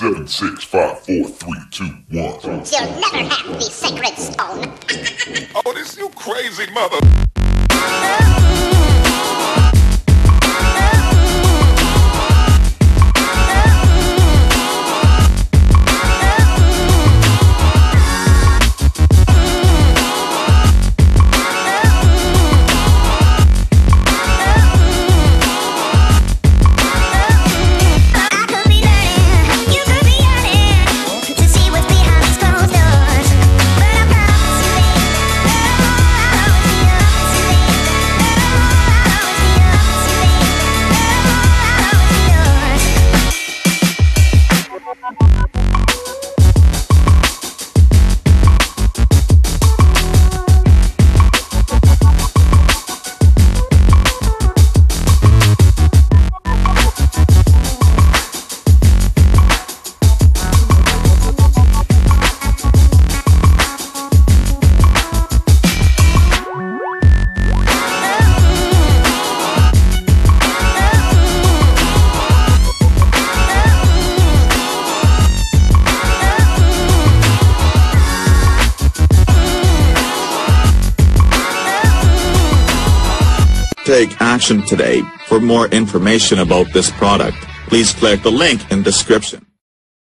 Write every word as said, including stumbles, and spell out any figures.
seven, six, five, four, three, two, one. You'll never have the sacred stone. Oh, this you crazy mother. Take action today. For more information about this product, please click the link in description.